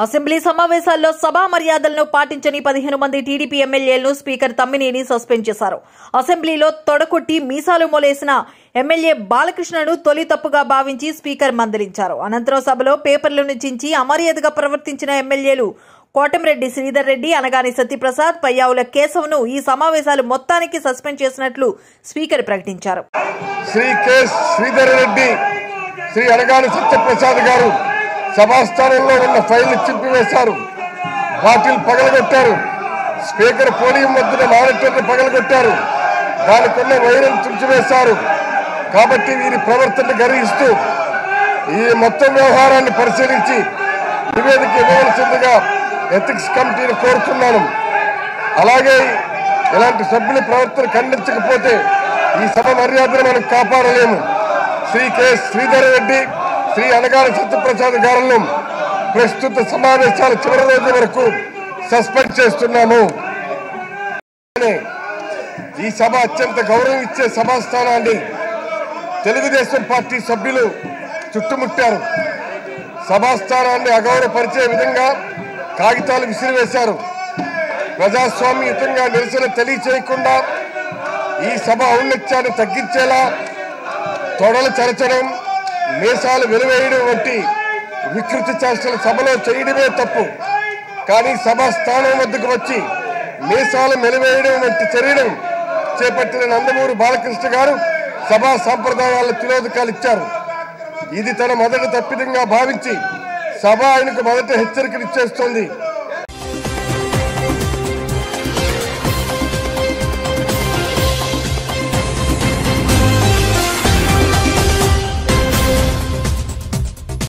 Assembly సమావేశాల్లో సభా మర్యాదలను పాటించని 15 మంది టీడీపీ ఎమ్మెల్యేలను స్పీకర్ తమ్మినేని సస్పెండ్ చేశారు. అసెంబ్లీలో తొడకొట్టి మీసాలు మొలేసిన ఎమ్మెల్యే బాలకృష్ణను తొలి తప్పుగా భావించి స్పీకర్ మందలించారు. అనంతరం సభలో పేపర్లను చించి అమర్యాదగా ప్రవర్తించిన ఎమ్మెల్యేలు కోటమిరెడ్డి శ్రీధర్ రెడ్డి, అనగాని సత్యప్రసాద్, పయ్యావుల కేశవ్ను ఈ సమావేశాలు మొత్తానికి సస్పెండ్ చేసినట్లు స్పీకర్ ప్రకటించారు. శ్రీ కె శ్రీధర్ రెడ్డి, శ్రీ అనగాని సత్యప్రసాద్ గారు సభాస్థానంలో ఉన్న ఫైల్ని చింపివేశారు, బాటిల్ పగలగొట్టారు, స్పీకర్ పోడియం వద్ద మానిటర్ని పగలగొట్టారు, దానికున్న వైరం తుంచివేశారు. కాబట్టి వీరి ప్రవర్తన గర్హిస్తూ ఈ మొత్తం వ్యవహారాన్ని పరిశీలించి నివేదిక ఇవ్వవలసిందిగా ఎథిక్స్ కమిటీని కోరుతున్నాను. అలాగే ఇలాంటి సభ్యుల ప్రవర్తన ఖండించకపోతే ఈ సభ మర్యాదను మనం కాపాడలేము. శ్రీ కె శ్రీధర్ రెడ్డి, శ్రీ అనగాని సత్యప్రసాద్ గారులను ప్రస్తుత సమావేశాల చివరి రోజు వరకు సస్పెండ్ చేస్తున్నాము. ఈ సభ అత్యంత గౌరవం ఇచ్చే సభాస్థానాన్ని తెలుగుదేశం పార్టీ సభ్యులు చుట్టుముట్టారు. సభాస్థానాన్ని అగౌరవపరిచే విధంగా కాగితాలు విసిరివేశారు. ప్రజాస్వామ్యయుతంగా నిరసన తెలియచేయకుండా ఈ సభ ఔన్నత్యాన్ని తగ్గించేలా తొడలు చరచడం, మీసాలు వెలువేయడం వంటి వికృతి చేష్టలు సభలో చేయడమే తప్పు. కానీ సభాస్థానం వద్దకు వచ్చి మీసాలు మెలివేయడం వంటి చర్యను చేపట్టిన నందమూరి బాలకృష్ణ గారు సభా సాంప్రదాయాలను తిలోదకాలు ఇచ్చారు. ఇది తన మొదటి తప్పిదంగా భావించి సభ ఆయనకు మొదట హెచ్చరికలు ఇచ్చేస్తోంది.